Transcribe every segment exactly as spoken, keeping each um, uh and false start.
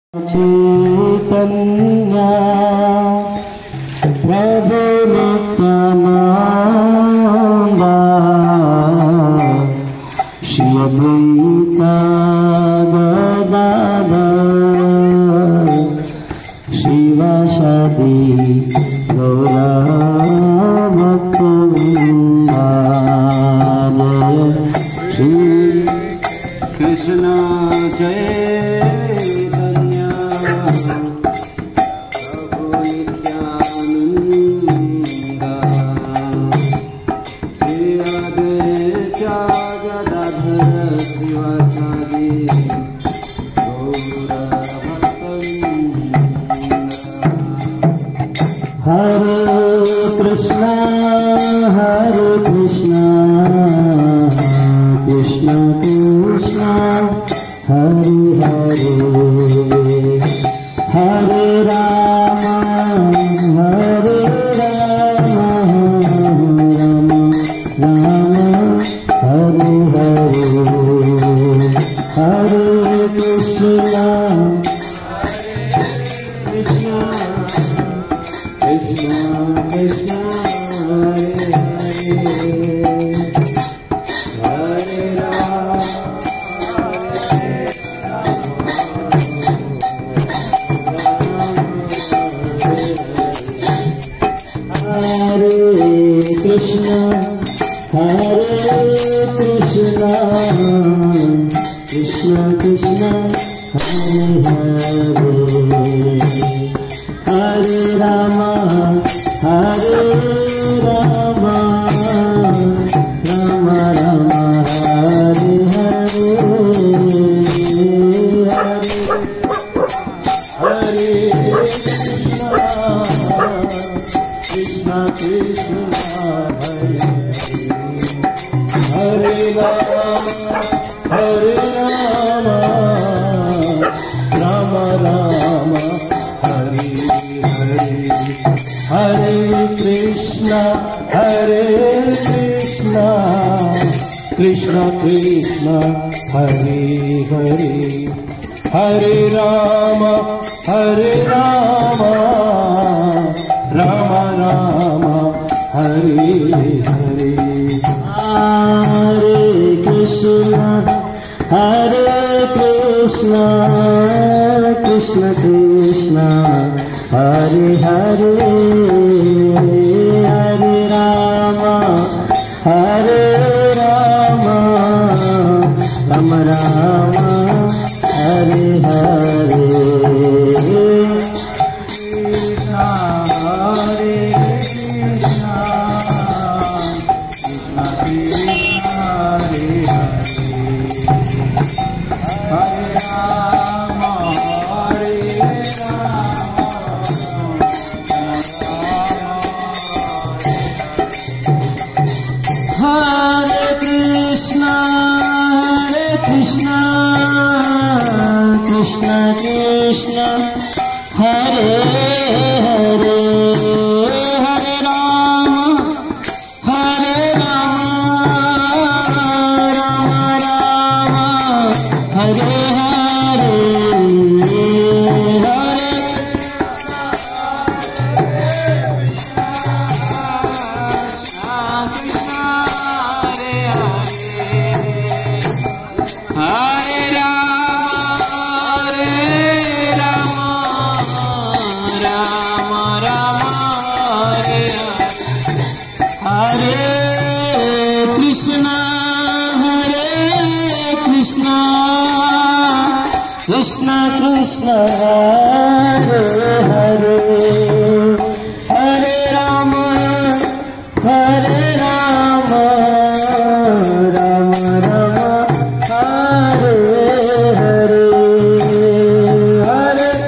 चैतन्य प्रभु नित्यानंद श्री अद्वैत गदाधर शिवासादि गौरा भक्तवृंद जय श्री कृष्ण चैतन्य प्रभु नित्यानंद श्री अद्वैत गदाधर शिवासादि गौरा भक्तवृंद। हरे कृष्णा हरे कृष्णा कृष्णा कृष्णा हरे हरे हरे राम हरे राम राम राम हरे हरे हरे कृष्णा कृष्णा कृष्णा कृष्णा हरे हरे हरे राम हरे कृष्णा हरे कृष्णा कृष्णा कृष्णा हरे हरे हरे राम हरे राम राम राम हरे हरे हरे कृष्णा कृष्णा कृष्णा हरे हरे राम हरे राम राम राम हरे हरे हरे कृष्णा हरे कृष्णा कृष्णा कृष्णा हरे हरे हरे राम हरे राम राम राम हरे हरे हरे कृष्णा हरे कृष्णा कृष्णा कृष्णा हरे हरे हरे राम हरे राम राम राम हरे हरे कृष्णा हरे कृष्णा कृष्णा कृष्णा हरे हरे राम हरे हरे कृष्णा हरे कृष्णा कृष्णा कृष्णा हरे हरे हरे राम हरे राम राम राम हरे हरे हरे हरे राम हरे राम राम राम हरे हरे कृष्णा हरे कृष्णा कृष्णा कृष्णा हरे हरे हरे राम हरे राम राम राम हरे हरे हरे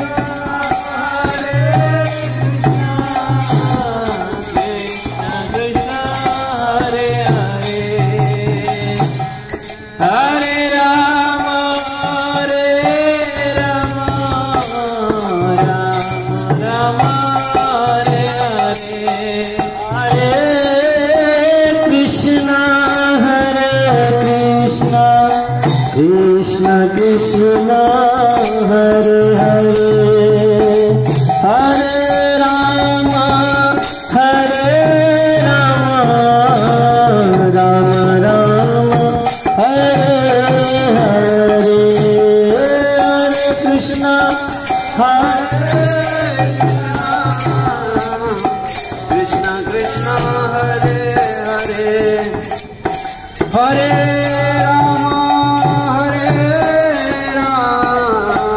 कृष्णा कृष्णा हरे हरे हरे राम हरे Ram Ram Ram Krishna, Hare Krishna Krishna, Hare Hare, Hare Rama, Hare Rama,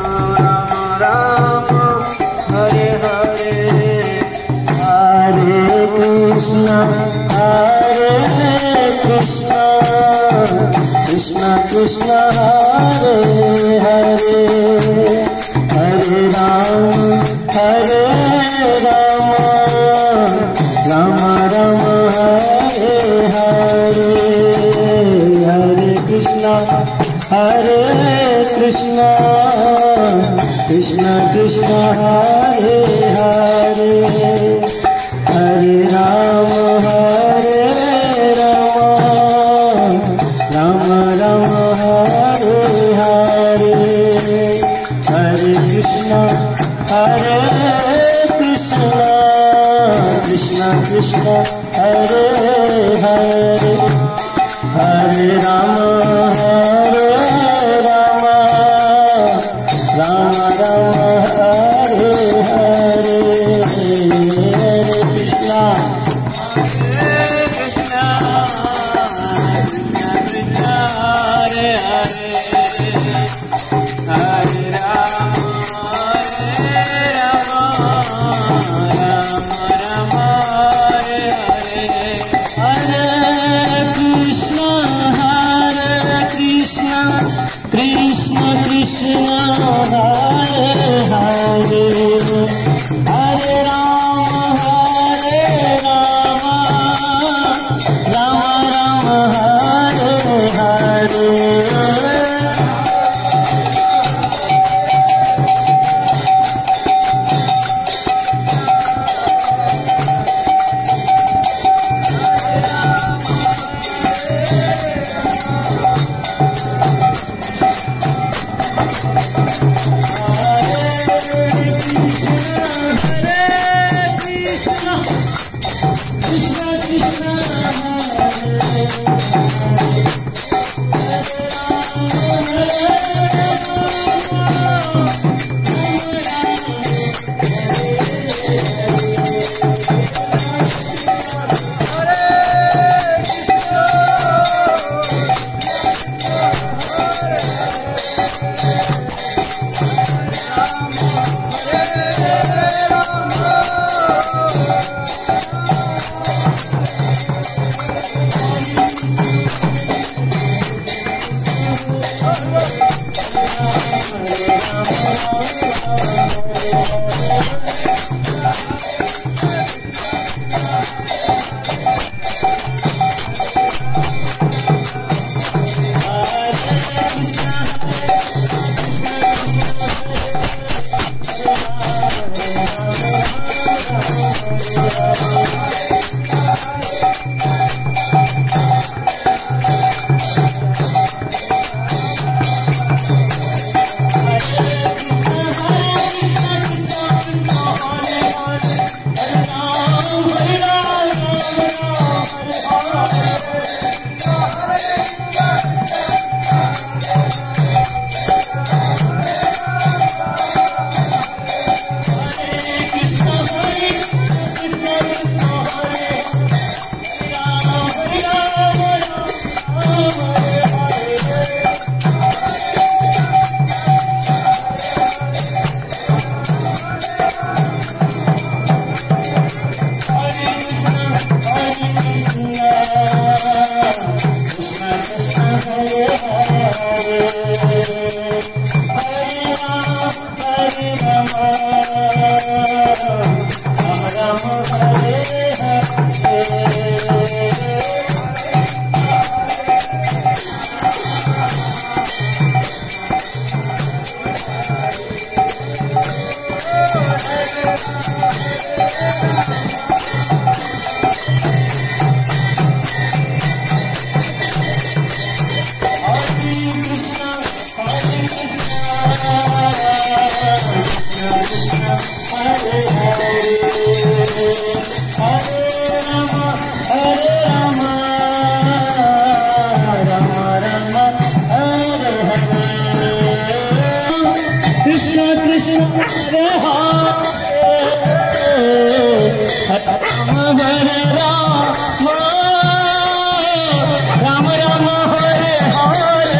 Rama Rama, Hare Hare, Hare Krishna, Hare Krishna, Krishna Krishna, Hare Hare, Hare Rama, Hare Rama, Rama Rama, Hare Hare, Hare Krishna, Hare Krishna, Krishna Krishna, Hare Hare, Hare Rama, Hare Rama, Rama Rama, Hare Hare, Hare Krishna, Hare Krishna, Krishna Krishna, Hare Hare, Hare Rama, Hare Rama, Rama Rama, Hare Hare, Hare Krishna, Hare Krishna, Krishna Krishna, Hare Hare, Hare Rama, Hare Rama, Rama Rama, Hare Hare, Hare Krishna, Hare Krishna, Krishna Krishna, Hare Hare, Hare Rama, Hare Rama, Rama Rama, Hare Hare. Krishna Hare Hare Ram हरे Ram Ram Ram Hare Hare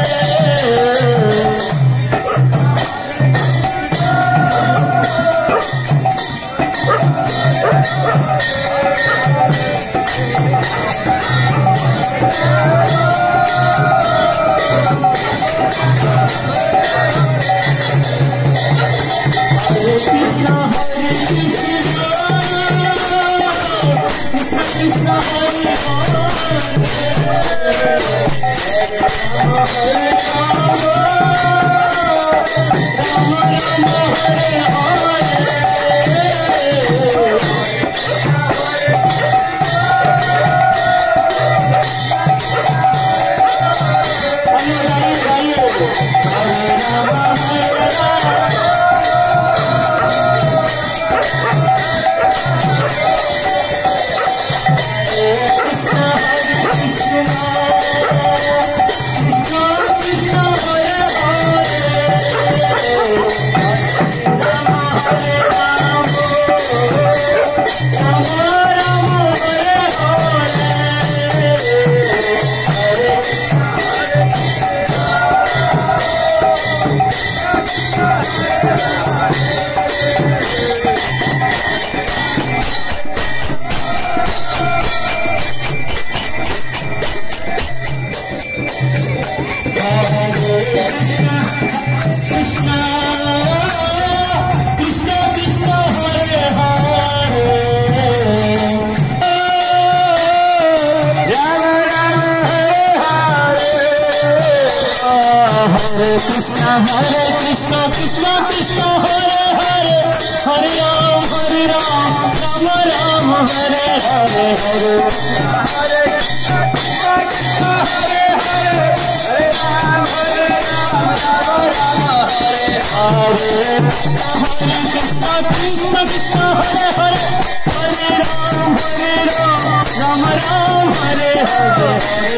Krishna Hare Krishna Krishna Krishna Hare Hare Hare Ram Hare Ram Rama Rama Hare Hare Hare Hare Krishna Krishna Hare Hare Hare Ram Hare Ram Rama Rama Hare Hare Hare Krishna Krishna Krishna Hare Hare Hare Ram Hare Ram Rama Rama Hare Hare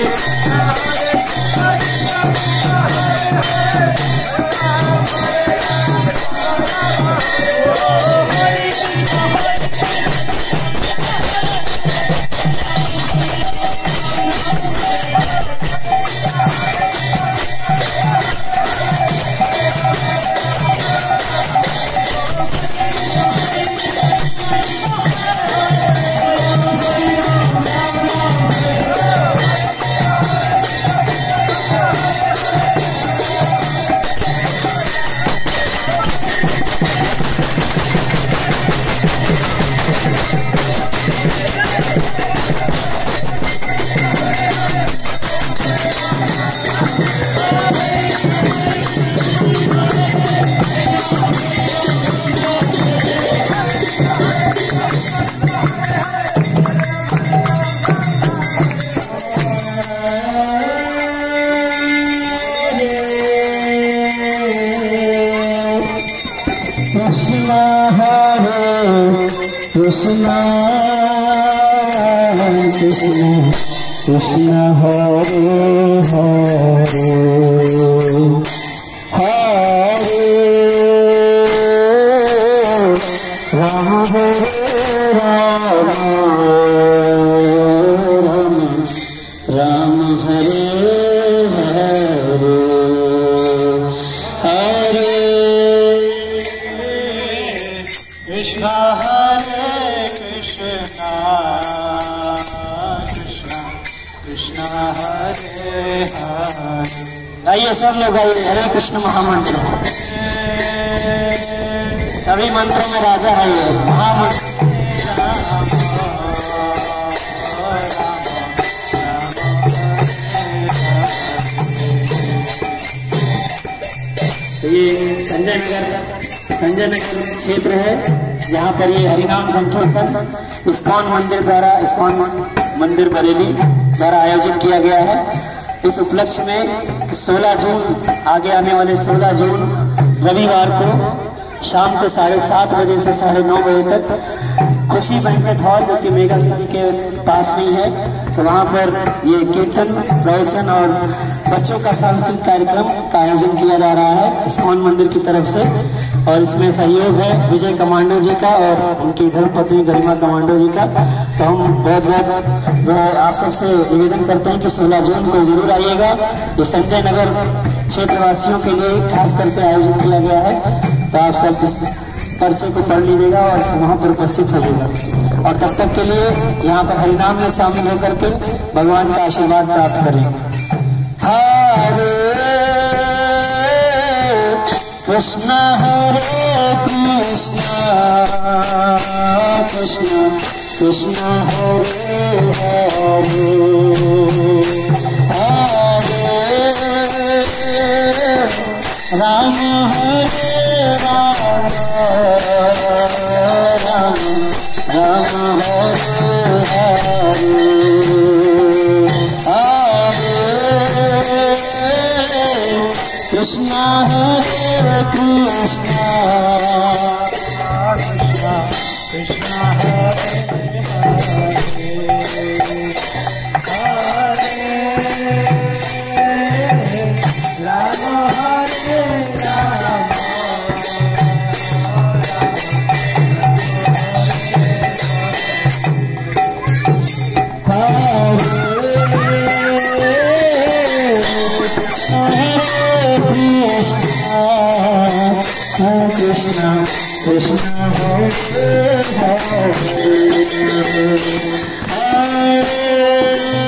Krishna Krishna Krishna Hare Hare Hare Rama Hare Rama Rama Hare Hare Hare Krishna आइए सब लोग आइए हरे कृष्ण महामंत्र सभी मंत्रों में राजा है ये महामंत्र तो ये संजय नगर संजय नगर क्षेत्र है जहाँ पर ये हरिनाम संकीर्तन इस्कॉन मंदिर द्वारा इस्कॉन मंदिर बरेली द्वारा आयोजित किया गया है। इस उपलक्ष्य में सोलह जून आगे आने वाले सोलह जून रविवार को शाम को साढ़े सात बजे से साढ़े नौ बजे तक खुशी बैंकेट हॉल जो कि मेगा सिटी के पास में ही है तो वहाँ पर ये कीर्तन प्रवचन और बच्चों का सांस्कृतिक कार्यक्रम का आयोजन किया जा रहा है इस्कॉन मंदिर की तरफ से। और इसमें सहयोग है विजय कमांडो जी का और उनकी धर्मपत्नी गरिमा कमांडो जी का। तो हम बहुत बहुत जो है आप सबसे निवेदन करते हैं कि सोलह जून को जरूर आइएगा। ये संजय नगर क्षेत्रवासियों के लिए खासकर से आयोजित किया गया है। तो आप सब इस पर्चे को पढ़ लीजिएगा और वहाँ पर उपस्थित होइएगा। और तब तक के लिए यहाँ पर हरिनाम में शामिल होकर के भगवान का आशीर्वाद प्राप्त करें। हरे कृष्णा हरे कृष्णा कृष्णा कृष्णा हरे हरे हरे राम हरे राम राम राम हरे हरे हरे कृष्णा हरे कृष्णा कृष्णा कृष्णा हरे कृष्णा कृष्णा हरे हरे हरे